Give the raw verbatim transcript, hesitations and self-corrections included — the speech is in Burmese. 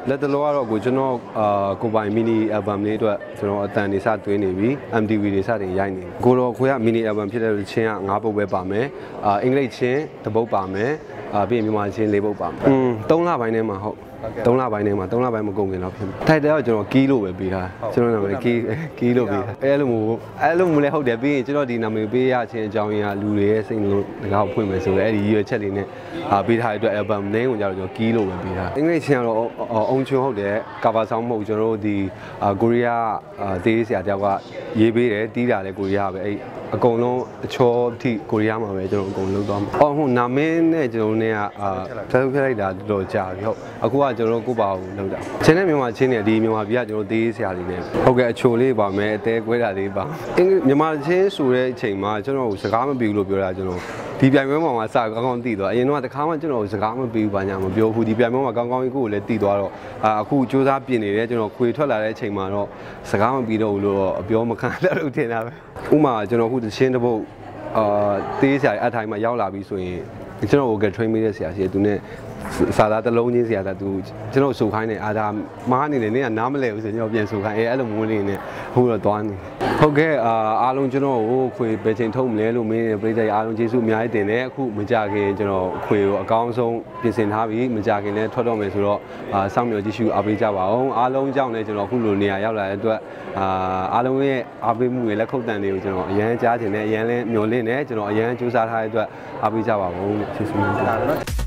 လက်တလောကတော့ကိုကျွန်တော်အာကိုပိုင် mini album လေးအတွက်ကျွန်တော်အတန်နေစသွင်းနေပြီ M T V တွေစတင်ရိုက်နေကိုတော့ခွေက mini album ဖြစ်တဲ့ချင်းကငါးပုတ်ပဲပါမယ်အာအင်္ဂလိပ်ချင်းတစ်ပုတ်ပါမယ်အာပြီးရင်မြန်မာချင်းလေးပုတ်ပါမယ်อืมသုံးလပိုင်းထဲမှာဟုတ်သုံးလပိုင်းထဲမှာသုံးလပိုင်းမကုန်ခင်တော့ဖြစ်မယ်ထိုက်တယ်ကကျွန်တော်ကီးလို့ပဲပေးထားကျွန်တော်နာမည်ကီးကီးလို့ပေးထားအဲ့လိုမျိုးအဲ့လိုမျိုးလည်းဟုတ်တယ်ပြီးရင်ကျွန်တော်ဒီနာမည်ပေးရချင်းအကြောင်းရင်းကလူတွေရဲ့စိတ်လုံးတကားဖွင့်မယ်ဆိုတော့အဲ့ဒီရွယ်ချက်လေးနဲ့အာပေးထားတဲ့အတွက် album name ကိုကြတော့ကျွန်တော်ကီးလို့ပဲပေးထားအင်္ဂလိပ်ချင်းကတော့အုံချုံဟုတ်တယ် cover song မဟုတ်ကျွန်တော်တို့ဒီကိုရီးယားတေးဆရာတယောက်ကရေးပေးတယ်တီးတာလည်းကိုရီးယားပဲအဲ့အကုန်လုံးအချောထိကိုရီးယားမှာပဲကျွန်တော်အကုန်လုံးသွားမှာအော်ဟုတ်နာမင်းနဲ့ကျွန်တော်တို့ကအာဖက်ဖက်လိုက်တာတော်တော်ကြာပြီဟုတ်အခုကကျွန်တော်တို့ကိုပါကိုလောက်တာချင်းနဲ့မြန်မာချင်းနဲ့ဒီမြန်မာပြည်ကကျွန်တော်တေးဆရာလေးနဲ့ဟုတ်ကဲ့အချိုလေးပါမယ်အသေးကွဲတာလေးပါအင်္ဂလိပ်မြန်မာချင်းဆိုတဲ့အချိန်မှာကျွန်တော်စကားမပြောလို့ပြောတာကျွန်တော်ဒီပြိုင်ပွဲမှာမှာစကောင်းကောင်းတည်သွားအရင်တော့တခါမှကျွန်တော်စကားမပြောပါညာမပြောဘူးဒီပြိုင်ပွဲမှာကောင်းကောင်းကြီးကိုလည်းတည်သွားတော့အခုစူးစမ်းပြင်နေတယ်ကျွန်တော်ခွေထွက်လာတဲ့အချိန်မှာတော့စကားမပြောတော့ဘူးလို့အပြောမခံတော့လို့ထင်တာပဲဥမာကျွန်တော်အခုတချင်းတစ်ပုတ်အာတေးဆရာအထိုင်မှာရောက်လာပြီဆိုရင်ကျွန်တော် vocal train ပေးတဲ့ဆရာရှိတယ်သူနဲ့စာသားတစ်လုံးချင်းဆရာသားသူကျွန်တော်ဆိုခိုင်းတယ်အာဒါမားနေတယ်နင်းကနားမလဲဘူးဆိုကျွန်တော်ပြန်ဆိုခိုင်းအဲအဲ့လိုမျိုးလေးနဲ့ဟိုတော့သွားနေဟုတ်ကဲ့အာအားလုံးကျွန်တော်ကိုခွေပဲချိန်ထုတ်မလဲလို့မင်းပြည်သက်အားလုံးကျေးဇူးအများကြီးတင်တယ်အခုမကြခင်ကျွန်တော်ခွေကိုအကောင်းဆုံးပြင်ဆင်ထားပြီးမကြခင်လည်းထွက်တော့မယ်ဆိုတော့အာစောင့်မျှော်ကြည့်ရှုအားပေးကြပါအောင်အားလုံးကြောင့်လည်းကျွန်တော်အခုလိုနေရာရောက်လာတဲ့အတွက်အာအားလုံးရဲ့အားပေးမှုတွေလက်ခုပ်တန်တွေကိုကျွန်တော်အရန်ကြားချင်တယ်အရန်လည်းမျှော်လင့်တယ်ကျွန်တော်အရန်ကြိုးစားထားတဲ့အတွက်အားပေးကြပါဦးလို့ကျေးဇူးများတင်ပါတယ်